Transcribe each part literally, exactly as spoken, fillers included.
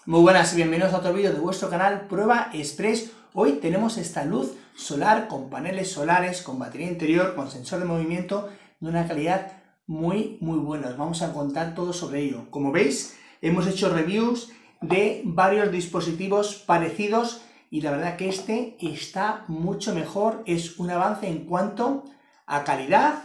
Muy buenas y bienvenidos a otro vídeo de vuestro canal Prueba Express. Hoy tenemos esta luz solar con paneles solares, con batería interior, con sensor de movimiento de una calidad muy muy buena. Os vamos a contar todo sobre ello. Como veis, hemos hecho reviews de varios dispositivos parecidos y la verdad que este está mucho mejor. Es un avance en cuanto a calidad,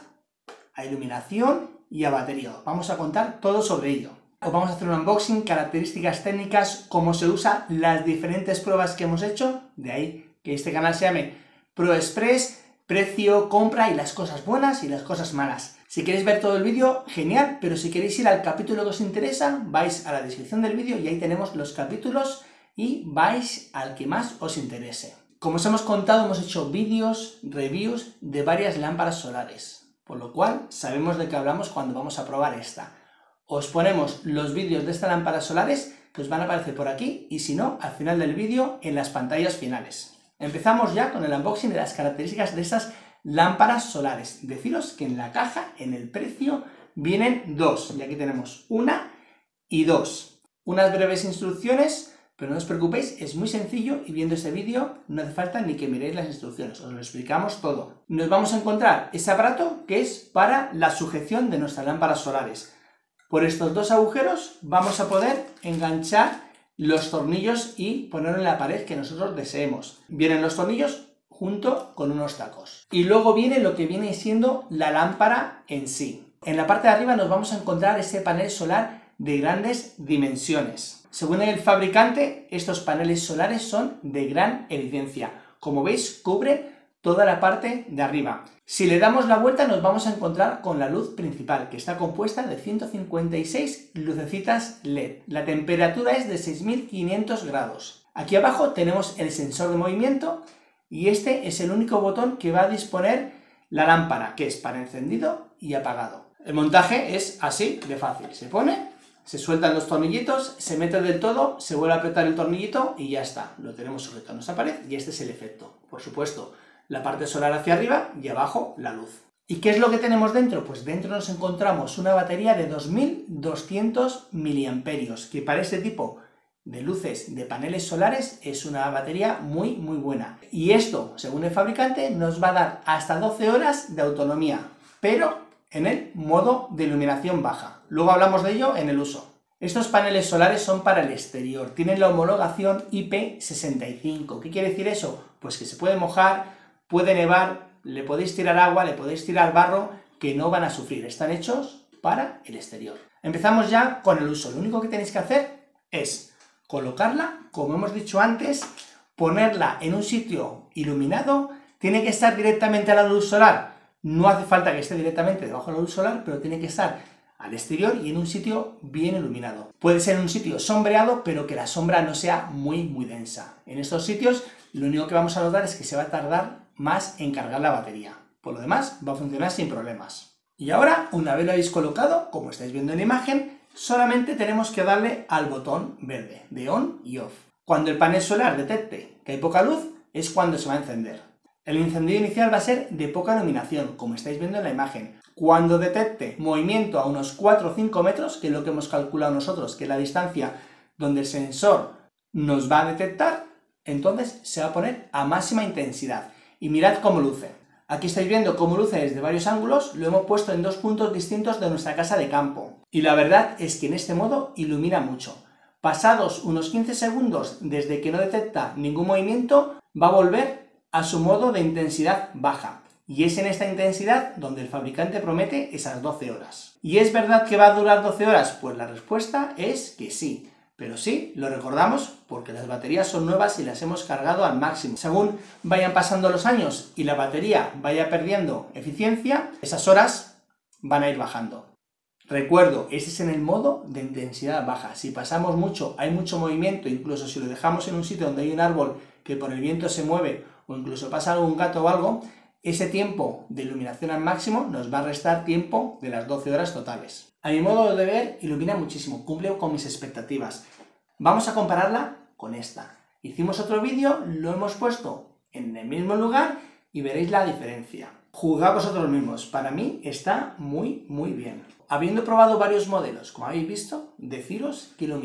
a iluminación y a batería. Vamos a contar todo sobre ello. Os vamos a hacer un unboxing, características técnicas, cómo se usa, las diferentes pruebas que hemos hecho, de ahí que este canal se llame Pro Express, precio, compra y las cosas buenas y las cosas malas. Si queréis ver todo el vídeo, genial, pero si queréis ir al capítulo que os interesa, vais a la descripción del vídeo y ahí tenemos los capítulos y vais al que más os interese. Como os hemos contado, hemos hecho vídeos, reviews de varias lámparas solares, por lo cual sabemos de qué hablamos cuando vamos a probar esta. Os ponemos los vídeos de estas lámparas solares que os van a aparecer por aquí y si no, al final del vídeo en las pantallas finales. Empezamos ya con el unboxing de las características de estas lámparas solares. Deciros que en la caja, en el precio, vienen dos. Y aquí tenemos una y dos. Unas breves instrucciones, pero no os preocupéis, es muy sencillo y viendo este vídeo no hace falta ni que miréis las instrucciones, os lo explicamos todo. Nos vamos a encontrar ese aparato que es para la sujeción de nuestras lámparas solares. Por estos dos agujeros vamos a poder enganchar los tornillos y ponerlo en la pared que nosotros deseemos. Vienen los tornillos junto con unos tacos. Y luego viene lo que viene siendo la lámpara en sí. En la parte de arriba nos vamos a encontrar ese panel solar de grandes dimensiones. Según el fabricante, estos paneles solares son de gran eficiencia. Como veis, cubre toda la parte de arriba. Si le damos la vuelta nos vamos a encontrar con la luz principal, que está compuesta de ciento cincuenta y seis lucecitas L E D. La temperatura es de seis mil quinientos grados. Aquí abajo tenemos el sensor de movimiento y este es el único botón que va a disponer la lámpara, que es para encendido y apagado. El montaje es así de fácil. Se pone, se sueltan los tornillitos, se mete del todo, se vuelve a apretar el tornillito y ya está. Lo tenemos sujeto a nuestra pared y este es el efecto. Por supuesto, la parte solar hacia arriba y abajo la luz. ¿Y qué es lo que tenemos dentro? Pues dentro nos encontramos una batería de dos mil doscientos miliamperios, que para este tipo de luces de paneles solares es una batería muy muy buena. Y esto, según el fabricante, nos va a dar hasta doce horas de autonomía, pero en el modo de iluminación baja. Luego hablamos de ello en el uso. Estos paneles solares son para el exterior, tienen la homologación I P sesenta y cinco. ¿Qué quiere decir eso? Pues que se puede mojar, puede nevar, le podéis tirar agua, le podéis tirar barro, que no van a sufrir. Están hechos para el exterior. Empezamos ya con el uso. Lo único que tenéis que hacer es colocarla, como hemos dicho antes, ponerla en un sitio iluminado. Tiene que estar directamente a la luz solar. No hace falta que esté directamente debajo de la luz solar, pero tiene que estar al exterior y en un sitio bien iluminado. Puede ser en un sitio sombreado, pero que la sombra no sea muy muy densa. En estos sitios lo único que vamos a notar es que se va a tardar más en cargar la batería. Por lo demás va a funcionar sin problemas. Y ahora, una vez lo habéis colocado, como estáis viendo en la imagen, solamente tenemos que darle al botón verde de on y off. Cuando el panel solar detecte que hay poca luz, es cuando se va a encender. El encendido inicial va a ser de poca iluminación, como estáis viendo en la imagen. Cuando detecte movimiento a unos cuatro o cinco metros, que es lo que hemos calculado nosotros, que es la distancia donde el sensor nos va a detectar, entonces se va a poner a máxima intensidad. Y mirad cómo luce. Aquí estáis viendo cómo luce desde varios ángulos, lo hemos puesto en dos puntos distintos de nuestra casa de campo. Y la verdad es que en este modo ilumina mucho. Pasados unos quince segundos desde que no detecta ningún movimiento, va a volver a su modo de intensidad baja. Y es en esta intensidad donde el fabricante promete esas doce horas. ¿Y es verdad que va a durar doce horas? Pues la respuesta es que sí. Pero sí, lo recordamos porque las baterías son nuevas y las hemos cargado al máximo. Según vayan pasando los años y la batería vaya perdiendo eficiencia, esas horas van a ir bajando. Recuerdo, ese es en el modo de intensidad baja. Si pasamos mucho, hay mucho movimiento, incluso si lo dejamos en un sitio donde hay un árbol que por el viento se mueve o incluso pasa algún gato o algo, ese tiempo de iluminación al máximo nos va a restar tiempo de las doce horas totales. A mi modo de ver, ilumina muchísimo, cumple con mis expectativas. Vamos a compararla con esta. Hicimos otro vídeo, lo hemos puesto en el mismo lugar y veréis la diferencia. Juzgad vosotros mismos, para mí está muy muy bien. Habiendo probado varios modelos, como habéis visto, deciros que ilumina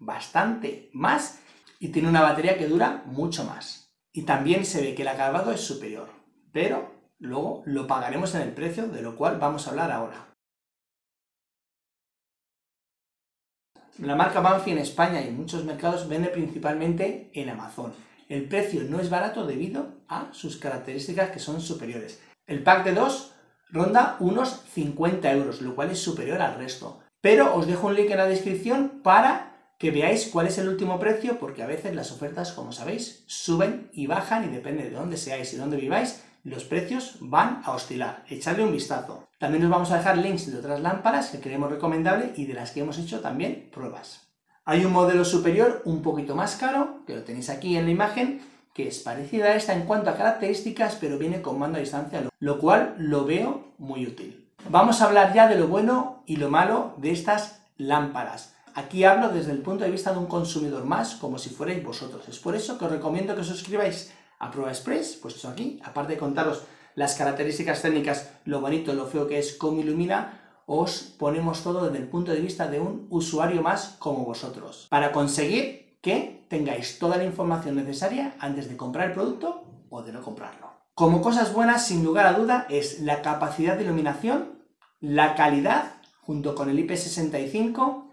bastante más y tiene una batería que dura mucho más. Y también se ve que el acabado es superior, pero luego lo pagaremos en el precio, de lo cual vamos a hablar ahora. La marca Banfi en España y en muchos mercados vende principalmente en Amazon. El precio no es barato debido a sus características que son superiores. El pack de dos ronda unos cincuenta euros, lo cual es superior al resto. Pero os dejo un link en la descripción para que veáis cuál es el último precio, porque a veces las ofertas, como sabéis, suben y bajan y depende de dónde seáis y dónde viváis, los precios van a oscilar. Echadle un vistazo. También os vamos a dejar links de otras lámparas que creemos recomendables y de las que hemos hecho también pruebas. Hay un modelo superior un poquito más caro, que lo tenéis aquí en la imagen, que es parecida a esta en cuanto a características, pero viene con mando a distancia, lo cual lo veo muy útil. Vamos a hablar ya de lo bueno y lo malo de estas lámparas. Aquí hablo desde el punto de vista de un consumidor más, como si fuerais vosotros. Es por eso que os recomiendo que os suscribáis a Prueba Express, pues eso aquí, aparte de contaros las características técnicas, lo bonito, lo feo que es, cómo ilumina, os ponemos todo desde el punto de vista de un usuario más como vosotros, para conseguir que tengáis toda la información necesaria antes de comprar el producto o de no comprarlo. Como cosas buenas, sin lugar a duda, es la capacidad de iluminación, la calidad, junto con el I P sesenta y cinco,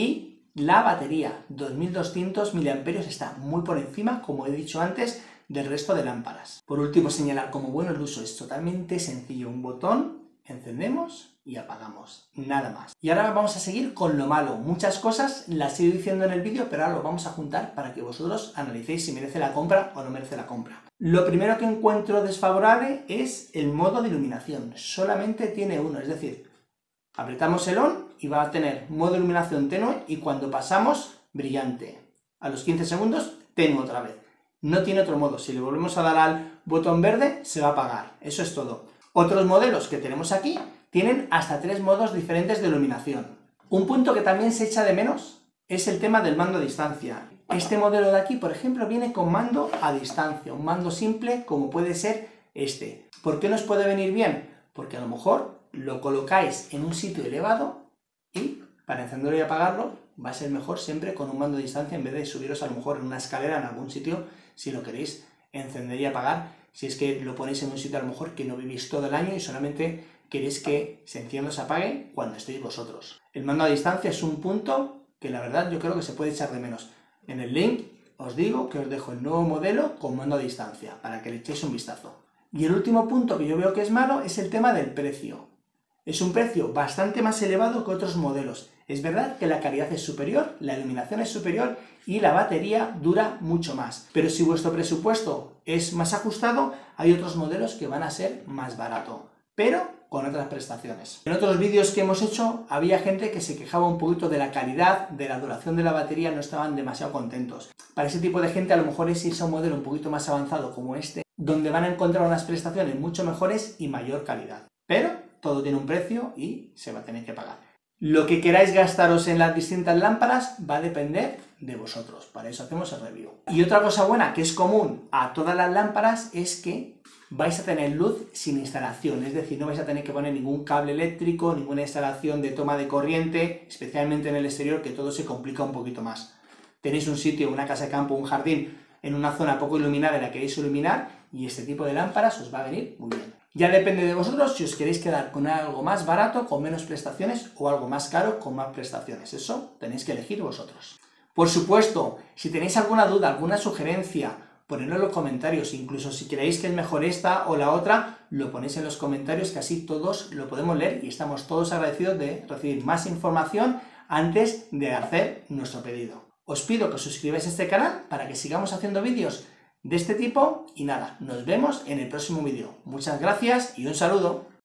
y la batería, dos mil doscientos miliamperios hora, está muy por encima, como he dicho antes, del resto de lámparas. Por último, señalar como bueno el uso es totalmente sencillo, un botón, encendemos y apagamos, nada más. Y ahora vamos a seguir con lo malo. Muchas cosas las he ido diciendo en el vídeo, pero ahora lo vamos a juntar para que vosotros analicéis si merece la compra o no merece la compra. Lo primero que encuentro desfavorable es el modo de iluminación. Solamente tiene uno, es decir, apretamos el on y va a tener modo de iluminación tenue y cuando pasamos, brillante. A los quince segundos, tenue otra vez. No tiene otro modo. Si le volvemos a dar al botón verde, se va a apagar. Eso es todo. Otros modelos que tenemos aquí tienen hasta tres modos diferentes de iluminación. Un punto que también se echa de menos es el tema del mando a distancia. Este modelo de aquí, por ejemplo, viene con mando a distancia, un mando simple como puede ser este. ¿Por qué nos puede venir bien? Porque a lo mejor lo colocáis en un sitio elevado y para encenderlo y apagarlo va a ser mejor siempre con un mando a distancia en vez de subiros a lo mejor en una escalera en algún sitio si lo queréis encender y apagar, si es que lo ponéis en un sitio a lo mejor que no vivís todo el año y solamente queréis que se encienda o se apague cuando estéis vosotros. El mando a distancia es un punto que la verdad yo creo que se puede echar de menos. En el link os digo que os dejo el nuevo modelo con mando a distancia para que le echéis un vistazo. Y el último punto que yo veo que es malo es el tema del precio. Es un precio bastante más elevado que otros modelos. Es verdad que la calidad es superior, la iluminación es superior y la batería dura mucho más. Pero si vuestro presupuesto es más ajustado, hay otros modelos que van a ser más baratos, pero con otras prestaciones. En otros vídeos que hemos hecho había gente que se quejaba un poquito de la calidad, de la duración de la batería, no estaban demasiado contentos. Para ese tipo de gente a lo mejor es irse a un modelo un poquito más avanzado como este, donde van a encontrar unas prestaciones mucho mejores y mayor calidad. Pero todo tiene un precio y se va a tener que pagar. Lo que queráis gastaros en las distintas lámparas va a depender de vosotros, para eso hacemos el review. Y otra cosa buena que es común a todas las lámparas es que vais a tener luz sin instalación, es decir, no vais a tener que poner ningún cable eléctrico, ninguna instalación de toma de corriente, especialmente en el exterior, que todo se complica un poquito más. Tenéis un sitio, una casa de campo, un jardín, en una zona poco iluminada y la queréis iluminar, y este tipo de lámparas os va a venir muy bien. Ya depende de vosotros si os queréis quedar con algo más barato, con menos prestaciones, o algo más caro, con más prestaciones. Eso tenéis que elegir vosotros. Por supuesto, si tenéis alguna duda, alguna sugerencia, ponedlo en los comentarios. Incluso si creéis que es mejor esta o la otra, lo ponéis en los comentarios, que así todos lo podemos leer y estamos todos agradecidos de recibir más información antes de hacer nuestro pedido. Os pido que os suscribáis a este canal para que sigamos haciendo vídeos de este tipo y nada, nos vemos en el próximo vídeo. Muchas gracias y un saludo.